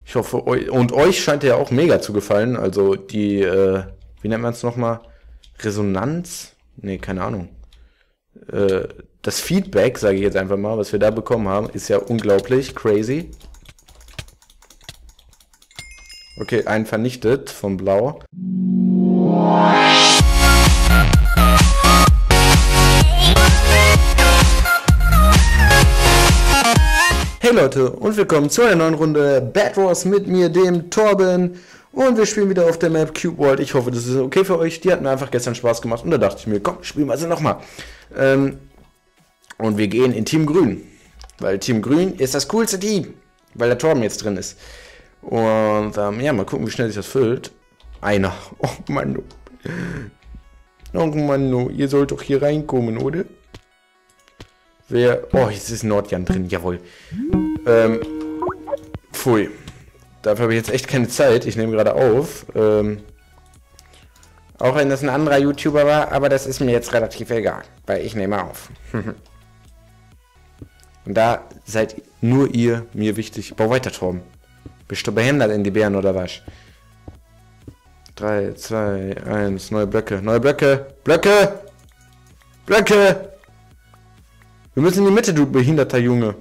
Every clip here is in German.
Ich hoffe, euch scheint der ja auch mega zu gefallen. Also die, wie nennt man es nochmal? Resonanz? Nee, keine Ahnung. Das Feedback, sage ich jetzt einfach mal, was wir da bekommen haben, ist ja unglaublich crazy. Okay, einen vernichtet von Blau. Hey Leute und willkommen zu einer neuen Runde Bed Wars mit mir, dem Torben. Und wir spielen wieder auf der Map Cube World. Ich hoffe, das ist okay für euch. Die hat mir einfach gestern Spaß gemacht und da dachte ich mir, komm, spielen wir sie nochmal. Und wir gehen in Team Grün. Weil Team Grün ist das coolste Team. Weil der Torben jetzt drin ist. Und ja, mal gucken, wie schnell sich das füllt. Einer. Oh Mann. Oh Mann, ihr sollt doch hier reinkommen, oder? Wer... Oh, jetzt ist Nordjan drin, jawohl. Pfui. Dafür habe ich jetzt echt keine Zeit. Ich nehme gerade auf. Auch wenn das ein anderer YouTuber war, aber das ist mir jetzt relativ egal. Weil ich nehme auf. Und da seid nur ihr mir wichtig. Bau weiter, Torben. Bist du behindert in die Bären oder was? 3, 2, 1, neue Blöcke. Neue Blöcke! Blöcke! Blöcke! Wir müssen in die Mitte, du behinderter Junge.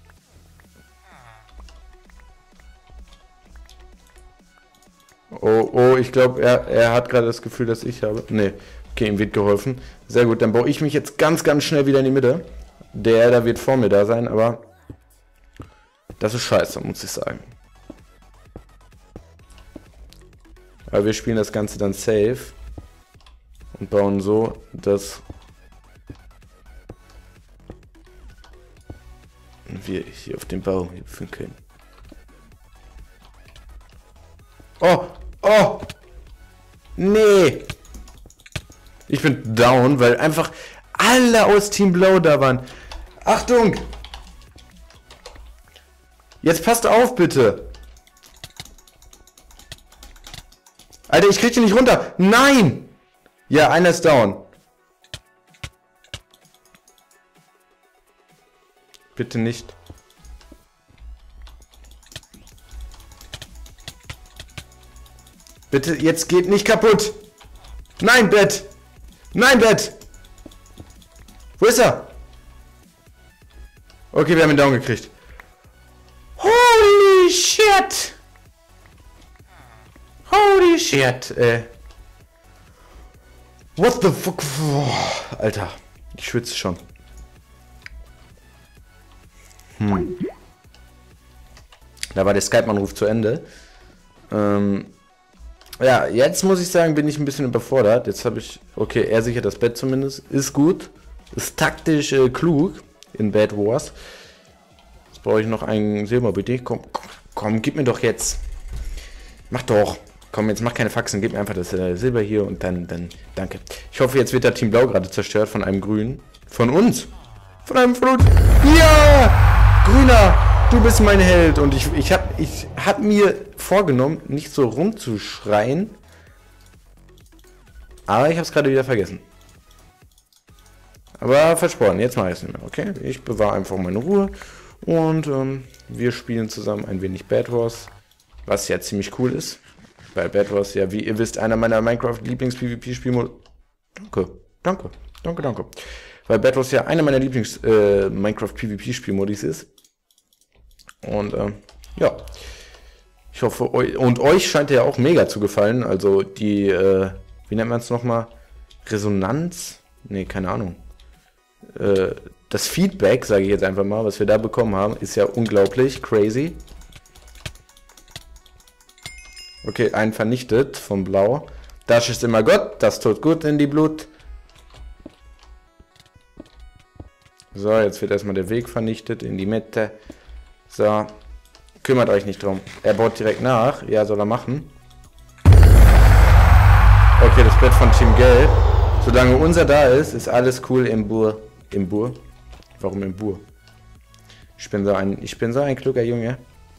Oh, ich glaube, er hat gerade das Gefühl, dass ich habe. Nee, okay, ihm wird geholfen. Sehr gut, dann baue ich mich jetzt ganz schnell wieder in die Mitte. Der da wird vor mir da sein, aber das ist scheiße, muss ich sagen. Aber wir spielen das Ganze dann safe und bauen so, dass wir hier auf den Bau hüpfen können. Oh! Nee! Ich bin down, weil einfach alle aus Team Blau da waren. Achtung! Jetzt passt auf, bitte! Alter, ich krieg den nicht runter! Nein! Ja, einer ist down. Bitte nicht. Bitte, jetzt geht nicht kaputt. Nein, Bett. Nein, Bett. Wo ist er? Okay, wir haben ihn down gekriegt. Holy shit. Holy shit, What the fuck? Alter, ich schwitze schon. Da war der Skype-Anruf zu Ende. Ja, jetzt muss ich sagen, bin ich ein bisschen überfordert. Jetzt habe ich... Okay, er sichert das Bett zumindest. Ist gut. Ist taktisch klug in Bed Wars. Jetzt brauche ich noch einen Silber, bitte. Komm, gib mir doch jetzt. Mach doch. Komm, jetzt mach keine Faxen. Gib mir einfach das Silber hier und dann... Danke. Ich hoffe, jetzt wird der Team Blau gerade zerstört von einem Grünen. Von uns. Von einem Flut. Ja! Grüner! Du bist mein Held und ich hab mir vorgenommen, nicht so rumzuschreien. Aber ich habe es gerade wieder vergessen. Aber versprochen, jetzt mache ich es nicht mehr, okay? Ich bewahre einfach meine Ruhe und wir spielen zusammen ein wenig Bed Wars, was ja ziemlich cool ist. Weil Bed Wars ja, wie ihr wisst, einer meiner Minecraft-Lieblings-PvP-Spielmodi... Danke. Weil Bed Wars ja einer meiner Lieblings-Minecraft-PvP-Spielmodis ist. Und ja, ich hoffe, euch scheint der ja auch mega zu gefallen. Also die, wie nennt man es nochmal? Resonanz? Nee, keine Ahnung. Das Feedback, sage ich jetzt einfach mal, was wir da bekommen haben, ist ja unglaublich crazy. Okay, einen vernichtet von Blau. Das ist immer Gott, das tut gut in die Blut. So, jetzt wird erstmal der Weg vernichtet in die Mitte. So, kümmert euch nicht drum. Er baut direkt nach. Ja, soll er machen. Okay, das Bett von Team Gelb. Solange unser da ist, ist alles cool im Bur. Im Bur? Warum im Bur? Ich bin so ein kluger Junge.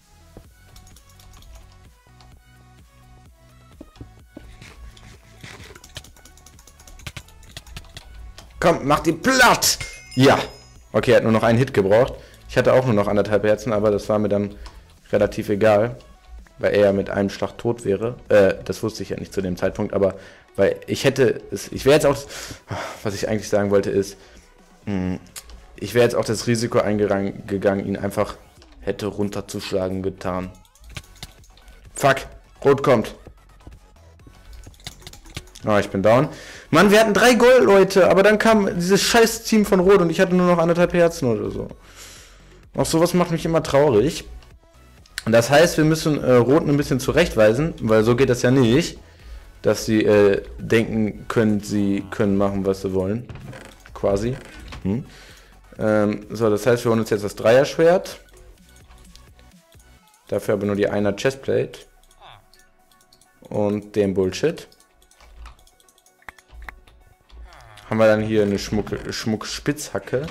Komm, mach die platt! Ja. Okay, er hat nur noch einen Hit gebraucht. Ich hatte auch nur noch 1,5 Herzen, aber das war mir dann relativ egal. weil er ja mit einem Schlag tot wäre. Das wusste ich ja nicht zu dem Zeitpunkt, aber weil ich hätte es, ich wäre jetzt auch, was ich eigentlich sagen wollte ist, ich wäre jetzt auch das Risiko eingegangen, ihn einfach hätte runterzuschlagen getan. Fuck, Rot kommt. Oh, ich bin down. Mann, wir hatten 3 Gold, Leute, aber dann kam dieses scheiß Team von Rot und ich hatte nur noch 1,5 Herzen oder so. Auch sowas macht mich immer traurig. Und das heißt, wir müssen Roten ein bisschen zurechtweisen, weil so geht das ja nicht, dass sie denken können, sie können machen, was sie wollen. Quasi. So, das heißt, wir holen uns jetzt das Dreierschwert. Dafür aber nur die einer Chestplate. Und den Bullshit. Haben wir dann hier eine Schmuckspitzhacke.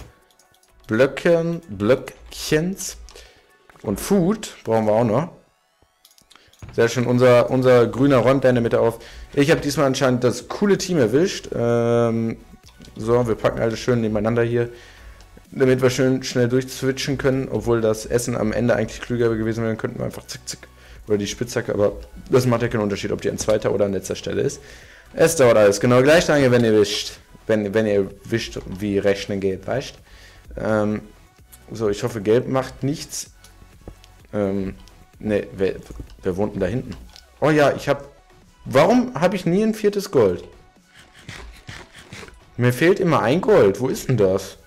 Blöckchens. Und Food brauchen wir auch noch. Sehr schön, unser grüner räumt da in der Mitte auf. Ich habe diesmal anscheinend das coole Team erwischt. So, wir packen alles schön nebeneinander hier. Damit wir schön schnell durchswitchen können. Obwohl das Essen am Ende eigentlich klüger gewesen wäre, dann könnten wir einfach zick, zick. Oder die Spitzhacke, aber das macht ja keinen Unterschied, ob die an zweiter oder an letzter Stelle ist. Es dauert alles genau gleich lange, wenn ihr wischt. Wenn ihr wischt, wie Rechnen geht, weißt? So, ich hoffe, Gelb macht nichts. Ne, wer wohnt denn da hinten? Oh ja, warum habe ich nie ein 4. Gold? Mir fehlt immer ein Gold. Wo ist denn das?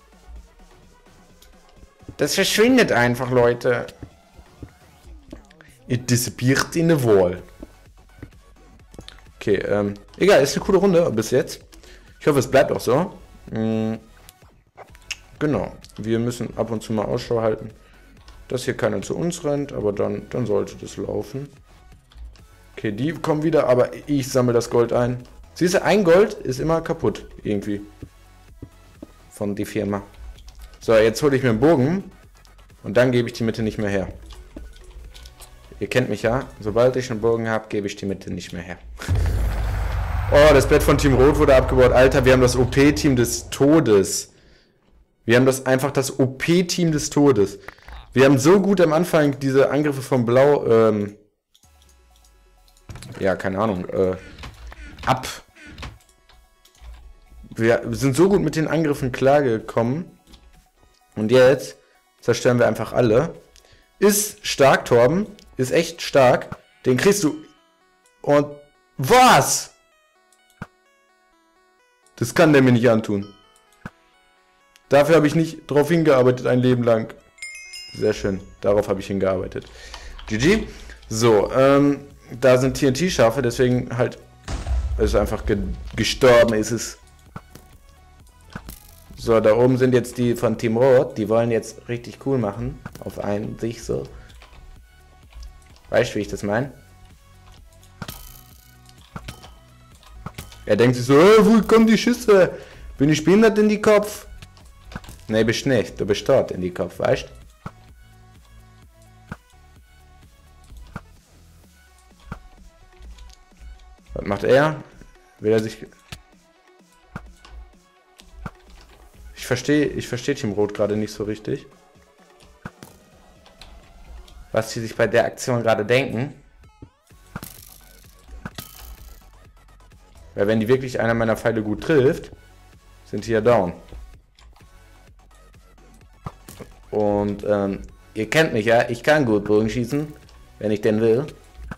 Das verschwindet einfach, Leute. It disappeared in the wall. Okay, egal, ist eine coole Runde bis jetzt. Ich hoffe, es bleibt auch so. Genau, wir müssen ab und zu mal Ausschau halten, dass hier keiner zu uns rennt, aber dann sollte das laufen. Okay, die kommen wieder, aber ich sammle das Gold ein. Siehst du, ein Gold ist immer kaputt, irgendwie. Von die Firma. So, jetzt hole ich mir einen Bogen und dann gebe ich die Mitte nicht mehr her. Ihr kennt mich ja, sobald ich einen Bogen habe, gebe ich die Mitte nicht mehr her. Oh, das Bett von Team Rot wurde abgebaut. Alter, wir haben das OP-Team des Todes. Wir haben das OP-Team des Todes. Wir haben so gut am Anfang diese Angriffe von Blau, ja, keine Ahnung, Wir sind so gut mit den Angriffen klargekommen. Und jetzt zerstören wir einfach alle. Ist stark, Torben. Ist echt stark. Den kriegst du. Und was? Das kann der mir nicht antun. Dafür habe ich nicht drauf hingearbeitet ein Leben lang. Sehr schön. Darauf habe ich hingearbeitet. GG. So, da sind TNT-Schafe, deswegen halt ist einfach gestorben ist es. So, da oben sind jetzt die von Team Rot. Die wollen jetzt richtig cool machen. Auf einen sich so. Weißt du, wie ich das meine? Er denkt sich so, wo kommen die Schüsse? Bin ich behindert in die Kopf? Ne, bist nicht. Du bist dort in die Kopf, weißt du? Was macht er? Will er sich... Ich verstehe Team Rot gerade nicht so richtig. Was sie sich bei der Aktion gerade denken. Weil wenn die wirklich einer meiner Pfeile gut trifft, sind die ja down. Und ihr kennt mich ja, ich kann gut Bogen schießen, wenn ich denn will.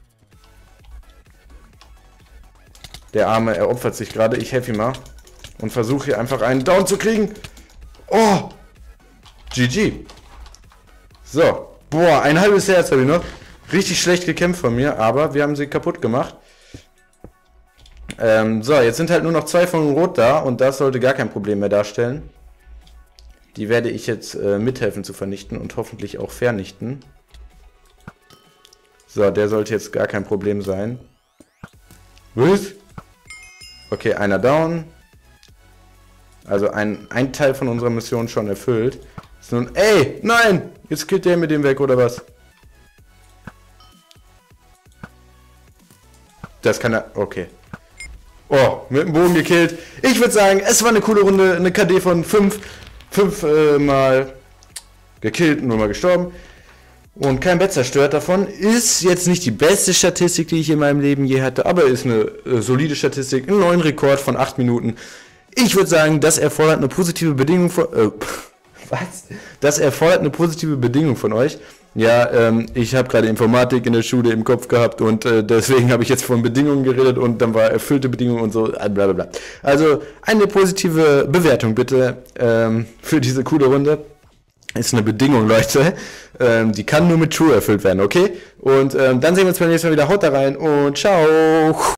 Der Arme, er opfert sich gerade, ich helfe ihm mal. Und versuche hier einfach einen Down zu kriegen. Oh! GG. So. Boah, ein halbes Herz habe ich noch. Richtig schlecht gekämpft von mir, aber wir haben sie kaputt gemacht. So, jetzt sind halt nur noch 2 von Rot da und das sollte gar kein Problem mehr darstellen. Die werde ich jetzt mithelfen zu vernichten und hoffentlich auch vernichten. So, der sollte jetzt gar kein Problem sein. Was? Okay, einer down. Also ein Teil von unserer Mission schon erfüllt. Ist nun, ey, nein! Jetzt killt der mit dem weg, oder was? Das kann er, okay. Oh, mit dem Bogen gekillt. Ich würde sagen, es war eine coole Runde. Eine KD von 5 mal gekillt, nur mal gestorben. Und kein Bett zerstört davon. Ist jetzt nicht die beste Statistik, die ich in meinem Leben je hatte, aber ist eine solide Statistik. Einen neuen Rekord von 8 Minuten. Ich würde sagen, das erfordert eine positive Bedingung von... was? Das erfordert eine positive Bedingung von euch. Ja, ich habe gerade Informatik in der Schule im Kopf gehabt und deswegen habe ich jetzt von Bedingungen geredet und dann war erfüllte Bedingungen und so, bla bla bla. Also eine positive Bewertung bitte für diese coole Runde. Ist eine Bedingung, Leute. Die kann nur mit True erfüllt werden, okay? Und dann sehen wir uns beim nächsten Mal wieder. Haut da rein und ciao!